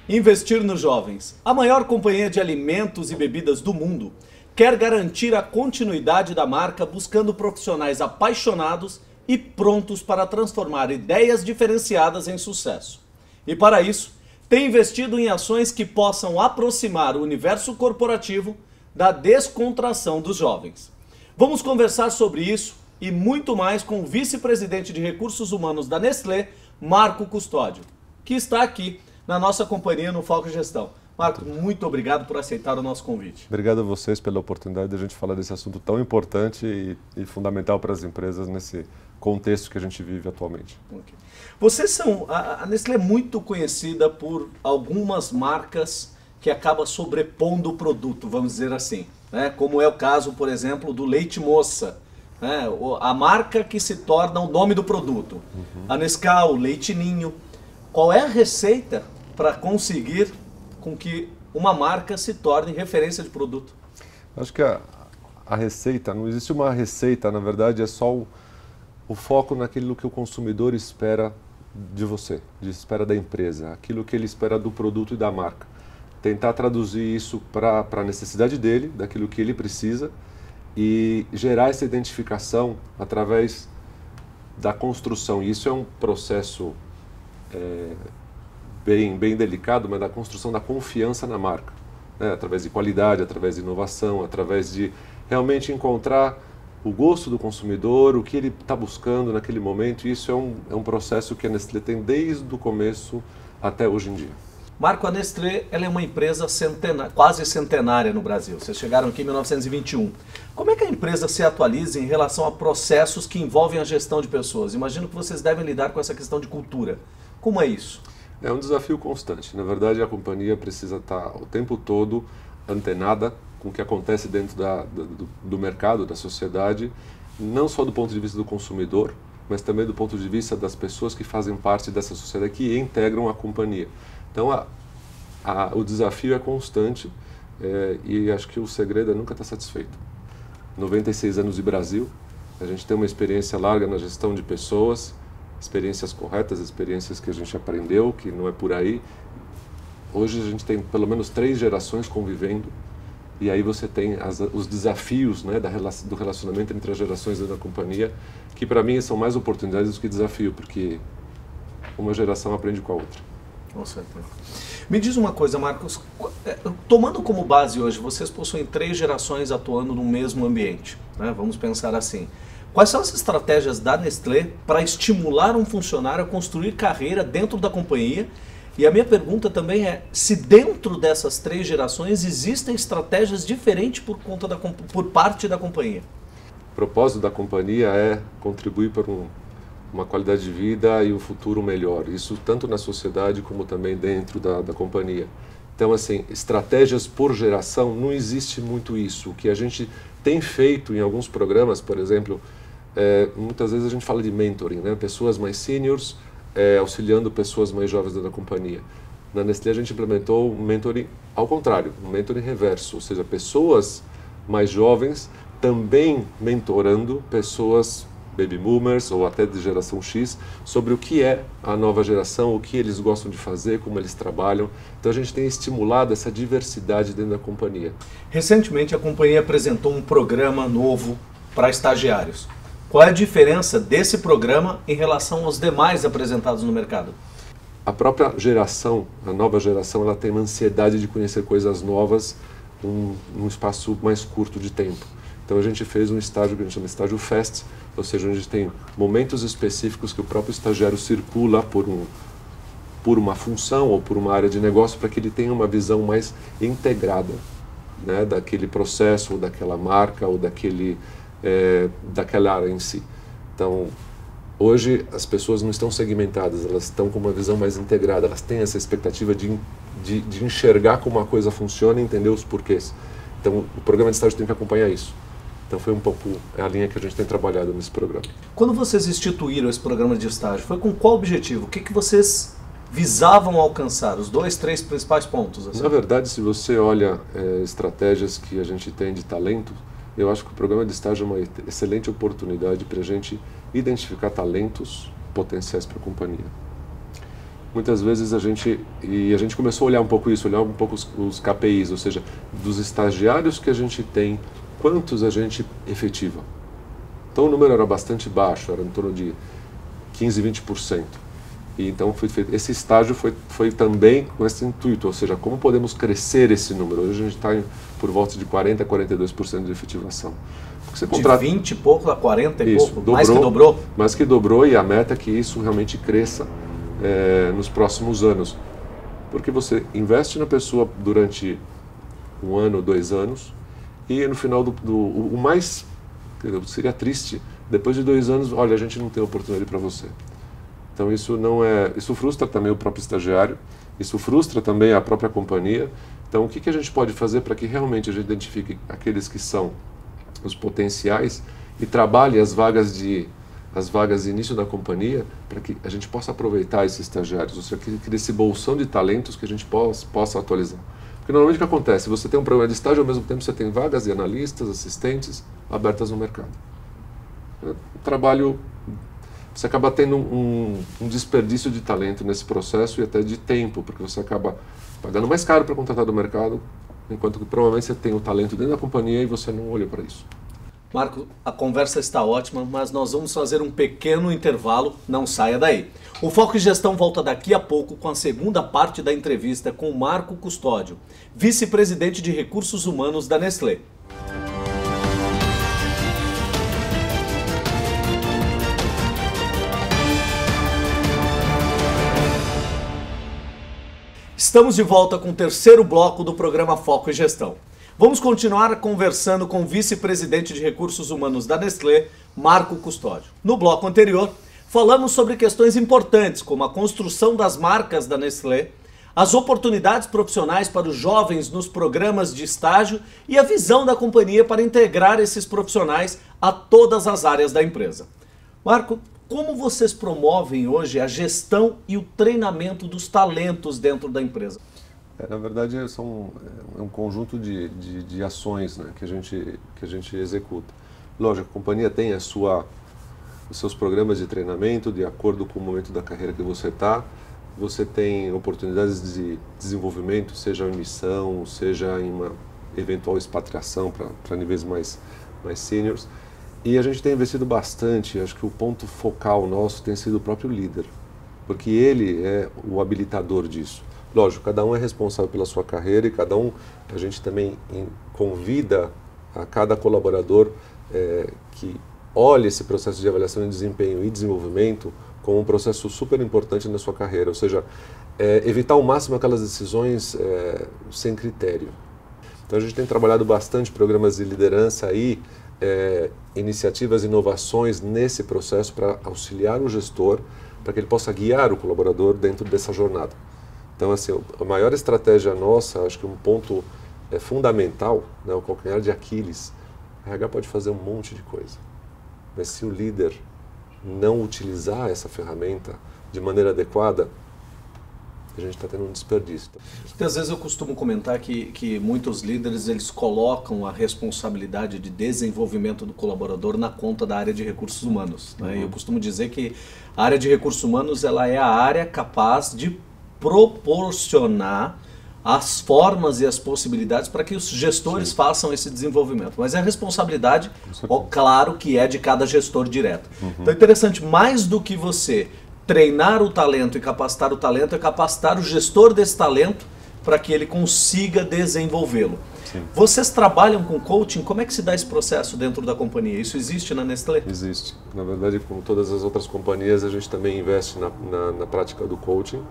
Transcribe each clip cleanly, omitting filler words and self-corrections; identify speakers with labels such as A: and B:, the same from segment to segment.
A: Investir nos jovens. A maior companhia de alimentos e bebidas do mundo quer garantir a continuidade da marca buscando profissionais apaixonados e prontos para transformar ideias diferenciadas em sucesso. E para isso, tem investido em ações que possam aproximar o universo corporativo da descontração dos jovens. Vamos conversar sobre isso e muito mais com o vice-presidente de Recursos Humanos da Nestlé, Marco Custódio, que está aqui na nossa companhia no Foco Gestão. Marco, muito obrigado por aceitar o nosso convite.
B: Obrigado a vocês pela oportunidade de a gente falar desse assunto tão importante e fundamental para as empresas nesse contexto que a gente vive atualmente.
A: Okay. A Nestlé é muito conhecida por algumas marcas que acabam sobrepondo o produto, vamos dizer assim, né? Como é o caso, por exemplo, do Leite Moça, né? A marca que se torna o nome do produto. A Nescau, Leite Ninho. Qual é a receita para conseguir com que uma marca se torne referência de produto?
B: Acho que a receita, não existe uma receita, na verdade é só o foco naquilo que o consumidor espera de você, espera da empresa, aquilo que ele espera do produto e da marca. Tentar traduzir isso para a necessidade dele, daquilo que ele precisa e gerar essa identificação através da construção. E isso é um processo bem delicado, mas da construção da confiança na marca, né? Através de qualidade, através de inovação, através de realmente encontrar o gosto do consumidor, o que ele está buscando naquele momento. E isso é um processo que a Nestlé tem desde o começo até hoje em dia.
A: Marco, a Nestlé ela é uma empresa quase centenária no Brasil. Vocês chegaram aqui em 1921. Como é que a empresa se atualiza em relação a processos que envolvem a gestão de pessoas? Imagino que vocês devem lidar com essa questão de cultura. Como é isso?
B: É um desafio constante. Na verdade, a companhia precisa estar o tempo todo antenada com o que acontece dentro do mercado, da sociedade, não só do ponto de vista do consumidor, mas também do ponto de vista das pessoas que fazem parte dessa sociedade, que integram a companhia. Então, o desafio é constante e acho que o segredo é nunca estar satisfeito. 96 anos de Brasil, a gente tem uma experiência larga na gestão de pessoas, experiências corretas, experiências que a gente aprendeu, que não é por aí. Hoje a gente tem pelo menos 3 gerações convivendo e aí você tem os desafios, né, do relacionamento entre as gerações da companhia, que para mim são mais oportunidades do que desafio, porque uma geração aprende com a outra.
A: Com certeza. Me diz uma coisa, Marcos, tomando como base hoje, vocês possuem 3 gerações atuando no mesmo ambiente, né? Vamos pensar assim. Quais são as estratégias da Nestlé para estimular um funcionário a construir carreira dentro da companhia? E a minha pergunta também é se dentro dessas 3 gerações existem estratégias diferentes por parte da companhia.
B: O propósito da companhia é contribuir para uma qualidade de vida e um futuro melhor. Isso tanto na sociedade como também dentro da companhia. Então, assim, estratégias por geração, não existe muito isso. O que a gente tem feito em alguns programas, por exemplo, muitas vezes a gente fala de mentoring, né? Pessoas mais seniors auxiliando pessoas mais jovens da companhia. Na Nestlé a gente implementou um mentoring ao contrário, um mentoring reverso, ou seja, pessoas mais jovens também mentorando pessoas baby boomers ou até de geração X sobre o que é a nova geração, o que eles gostam de fazer, como eles trabalham. Então a gente tem estimulado essa diversidade dentro da companhia.
A: Recentemente a companhia apresentou um programa novo para estagiários. Qual é a diferença desse programa em relação aos demais apresentados no mercado?
B: A própria geração, a nova geração, ela tem uma ansiedade de conhecer coisas novas num espaço mais curto de tempo. Então a gente fez um estágio que a gente chama de estágio Fast, ou seja, onde a gente tem momentos específicos que o próprio estagiário circula por uma função ou por uma área de negócio para que ele tenha uma visão mais integrada, né, daquele processo, ou daquela marca, ou daquela área em si. Então, hoje as pessoas não estão segmentadas, elas estão com uma visão mais integrada, elas têm essa expectativa de enxergar como a coisa funciona e entender os porquês. Então, o programa de estágio tem que acompanhar isso. Então, foi um pouco a linha que a gente tem trabalhado nesse programa.
A: Quando vocês instituíram esse programa de estágio, foi com qual objetivo? O que vocês visavam alcançar? Os 2, 3 principais pontos? Assim?
B: Na verdade, se você olha estratégias que a gente tem de talento, eu acho que o programa de estágio é uma excelente oportunidade para a gente identificar talentos potenciais para a companhia. muitas vezes a gente começou a olhar um pouco isso, olhar um pouco os KPIs, ou seja, dos estagiários que a gente tem, quantos a gente efetiva. Então o número era bastante baixo, era em torno de 15, 20%. E então esse estágio foi também com esse intuito, ou seja, como podemos crescer esse número. Hoje a gente está por volta de 40% a 42% de efetivação.
A: Você contrata... De 20 e pouco a 40 e
B: isso,
A: pouco?
B: Dobrou,
A: mais que dobrou?
B: Mais que dobrou, e a meta é que isso realmente cresça nos próximos anos. Porque você investe na pessoa durante 1 ano, 2 anos, e no final o mais seria triste, depois de 2 anos, olha, a gente não tem oportunidade para você. Então isso frustra também o próprio estagiário, isso frustra também a própria companhia. Então o que a gente pode fazer para que realmente a gente identifique aqueles que são os potenciais e trabalhe as vagas de início da companhia para que a gente possa aproveitar esses estagiários, ou seja, que desse bolsão de talentos que a gente possa atualizar. Porque normalmente o que acontece? Você tem um programa de estágio, ao mesmo tempo você tem vagas de analistas, assistentes abertas no mercado. O trabalho, você acaba tendo um desperdício de talento nesse processo e até de tempo, porque você acaba pagando mais caro para contratar do mercado, enquanto que provavelmente você tem o talento dentro da companhia e você não olha para isso.
A: Marco, a conversa está ótima, mas nós vamos fazer um pequeno intervalo, não saia daí. O Foco em Gestão volta daqui a pouco com a segunda parte da entrevista com o Marco Custódio, vice-presidente de Recursos Humanos da Nestlé. Estamos de volta com o terceiro bloco do programa Foco em Gestão. Vamos continuar conversando com o vice-presidente de Recursos Humanos da Nestlé, Marco Custódio. No bloco anterior, falamos sobre questões importantes, como a construção das marcas da Nestlé, as oportunidades profissionais para os jovens nos programas de estágio e a visão da companhia para integrar esses profissionais a todas as áreas da empresa. Marco, como vocês promovem hoje a gestão e o treinamento dos talentos dentro da empresa?
B: Na verdade, é um conjunto de ações, né, que a gente executa. Lógico, a companhia tem os seus programas de treinamento de acordo com o momento da carreira que você está. Você tem oportunidades de desenvolvimento, seja em missão, seja em uma eventual expatriação para níveis mais seniors. E a gente tem investido bastante, acho que o ponto focal nosso tem sido o próprio líder, porque ele é o habilitador disso. Lógico, cada um é responsável pela sua carreira e a gente também convida a cada colaborador que olhe esse processo de avaliação de desempenho e desenvolvimento como um processo super importante na sua carreira, ou seja, evitar ao máximo aquelas decisões sem critério. Então a gente tem trabalhado bastante programas de liderança aí, iniciativas, inovações nesse processo para auxiliar o gestor, para que ele possa guiar o colaborador dentro dessa jornada. Então, assim, a maior estratégia nossa, acho que um ponto fundamental, né, o calcanhar de Aquiles, a RH pode fazer um monte de coisa, mas se o líder não utilizar essa ferramenta de maneira adequada, a gente está tendo um desperdício.
A: Às vezes eu costumo comentar que muitos líderes eles colocam a responsabilidade de desenvolvimento do colaborador na conta da área de recursos humanos. Né? Eu costumo dizer que a área de recursos humanos ela é a área capaz de proporcionar as formas e as possibilidades para que os gestores façam esse desenvolvimento. Mas é a responsabilidade, claro, que é de cada gestor direto. Então é interessante, mais do que você treinar o talento e capacitar o talento, é capacitar o gestor desse talento para que ele consiga desenvolvê-lo. Vocês trabalham com coaching? Como é que se dá esse processo dentro da companhia? Isso existe na Nestlé?
B: Existe. Na verdade, como todas as outras companhias, a gente também investe na prática do coaching.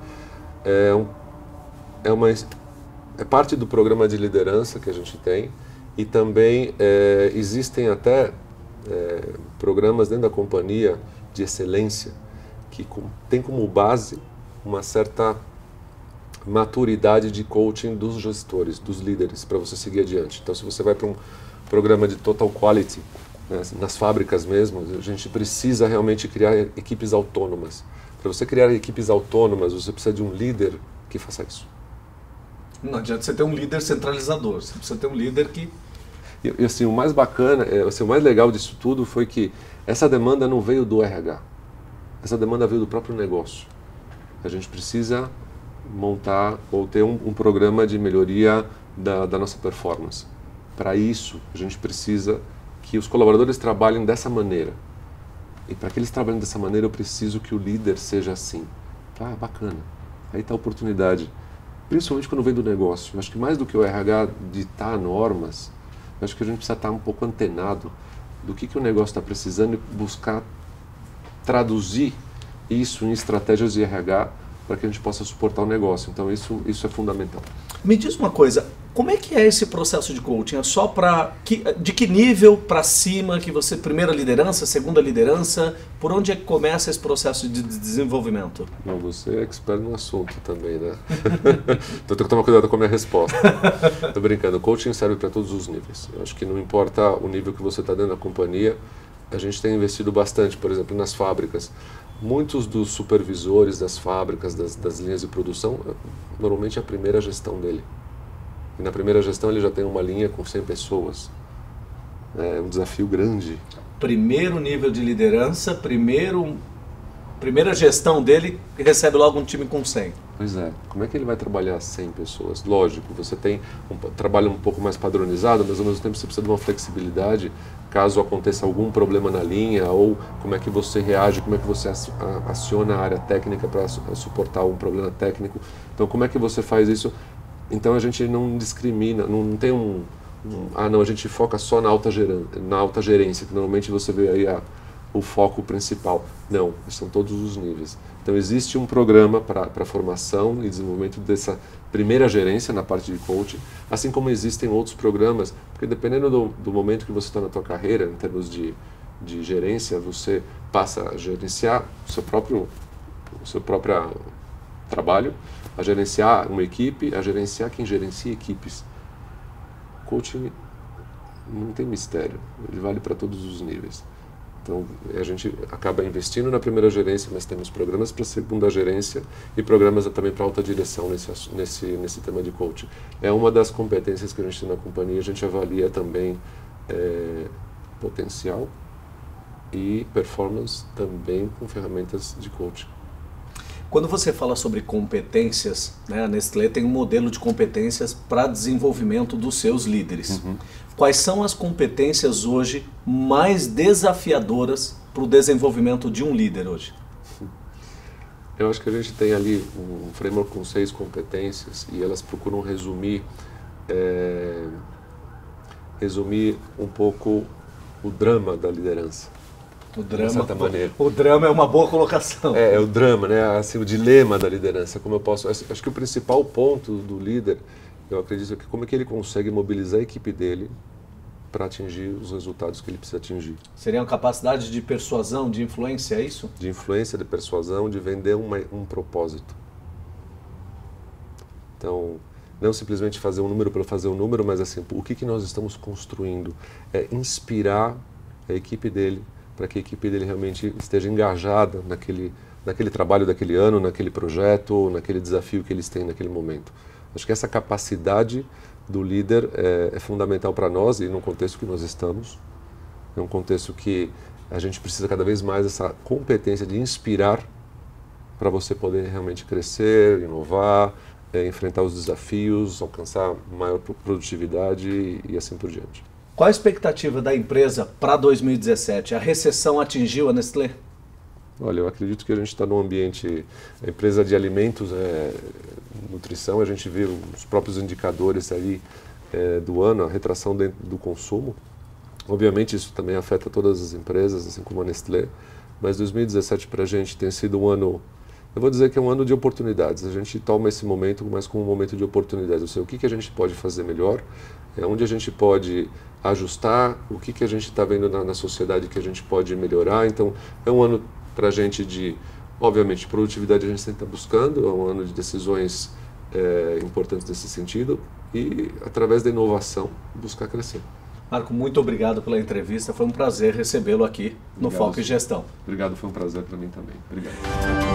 B: É parte do programa de liderança que a gente tem e também existem até programas dentro da companhia de excelência que tem como base uma certa maturidade de coaching dos gestores, dos líderes, para você seguir adiante. Então, se você vai para um programa de Total Quality, né, nas fábricas mesmo, a gente precisa realmente criar equipes autônomas. Para você criar equipes autônomas, você precisa de um líder que faça isso.
A: Não adianta você ter um líder centralizador, você precisa ter um líder que...
B: E assim, o mais bacana, o mais legal disso tudo foi que essa demanda não veio do RH, essa demanda veio do próprio negócio. a gente precisa montar ou ter um programa de melhoria da nossa performance. Para isso, a gente precisa que os colaboradores trabalhem dessa maneira. E para que eles trabalhem dessa maneira, eu preciso que o líder seja assim. Ah, bacana. Aí está a oportunidade. Principalmente quando vem do negócio. Eu acho que mais do que o RH ditar normas, eu acho que a gente precisa estar um pouco antenado do que o negócio está precisando e buscar traduzir isso em estratégias de RH para que a gente possa suportar o negócio. Então isso é fundamental.
A: Me diz uma coisa, como é que é esse processo de coaching? É só de que nível para cima que você, primeira liderança, segunda liderança, por onde é que começa esse processo de desenvolvimento?
B: Não, você é expert no assunto também, né? Então tenho que tomar cuidado com a minha resposta. Tô brincando, o coaching serve para todos os níveis. Eu acho que não importa o nível que você está dentro da companhia, a gente tem investido bastante, por exemplo, nas fábricas. Muitos dos supervisores das fábricas, das linhas de produção, normalmente é a primeira gestão dele. E na primeira gestão ele já tem uma linha com 100 pessoas. É um desafio grande.
A: Primeiro nível de liderança, primeira gestão dele, recebe logo um time com 100.
B: Pois é. Como é que ele vai trabalhar 100 pessoas? Lógico, você tem um trabalho um pouco mais padronizado, mas ao mesmo tempo você precisa de uma flexibilidade caso aconteça algum problema na linha, ou como é que você reage, como é que você aciona a área técnica para suportar um problema técnico. Então, como é que você faz isso? Então, a gente não discrimina, não tem a gente foca só na alta gerência, que normalmente você vê aí o foco principal. Não, são todos os níveis. Então, existe um programa para formação e desenvolvimento dessa primeira gerência na parte de coaching, assim como existem outros programas, porque dependendo do momento que você está na tua carreira, em termos de gerência, você passa a gerenciar o seu próprio trabalho, a gerenciar uma equipe, a gerenciar quem gerencia equipes. Coaching não tem mistério, ele vale para todos os níveis. Então, a gente acaba investindo na primeira gerência, mas temos programas para a segunda gerência e programas também para alta direção nesse tema de coaching. É uma das competências que a gente tem na companhia, a gente avalia também potencial e performance também com ferramentas de coaching.
A: Quando você fala sobre competências, né, a Nestlé tem um modelo de competências para desenvolvimento dos seus líderes. Uhum. Quais são as competências hoje mais desafiadoras para o desenvolvimento de um líder hoje?
B: Eu acho que a gente tem ali um framework com 6 competências e elas procuram resumir um pouco o drama da liderança.
A: O drama é uma boa colocação.
B: É o drama, né? Assim, o dilema da liderança. Acho que o principal ponto do líder, eu acredito, é que como é que ele consegue mobilizar a equipe dele para atingir os resultados que ele precisa atingir.
A: Seria uma capacidade de persuasão, de influência, é isso?
B: De influência, de persuasão, de vender um propósito. Então, não simplesmente fazer um número pelo fazer um número, mas assim, o que nós estamos construindo? É inspirar a equipe dele, para que a equipe dele realmente esteja engajada naquele trabalho daquele ano, naquele projeto, naquele desafio que eles têm naquele momento. Acho que essa capacidade do líder é fundamental para nós e no contexto que nós estamos. É um contexto que a gente precisa cada vez mais dessa competência de inspirar para você poder realmente crescer, inovar, enfrentar os desafios, alcançar maior produtividade e assim por diante.
A: Qual a expectativa da empresa para 2017? A recessão atingiu a Nestlé?
B: Olha, eu acredito que a gente está num ambiente, a empresa de alimentos, nutrição, a gente vê os próprios indicadores ali do ano, a retração do consumo. Obviamente isso também afeta todas as empresas, assim como a Nestlé, mas 2017 para a gente tem sido um ano, eu vou dizer que é um ano de oportunidades. A gente toma esse momento mais como um momento de oportunidades, ou seja, o que a gente pode fazer melhor, onde a gente pode ajustar, o que a gente está vendo na sociedade que a gente pode melhorar. Então, é um ano para a gente de, obviamente, produtividade a gente sempre está buscando, é um ano de decisões importantes nesse sentido e, através da inovação, buscar crescer.
A: Marco, muito obrigado pela entrevista, foi um prazer recebê-lo aqui no Foco em Gestão.
B: Obrigado, foi um prazer para mim também. Obrigado.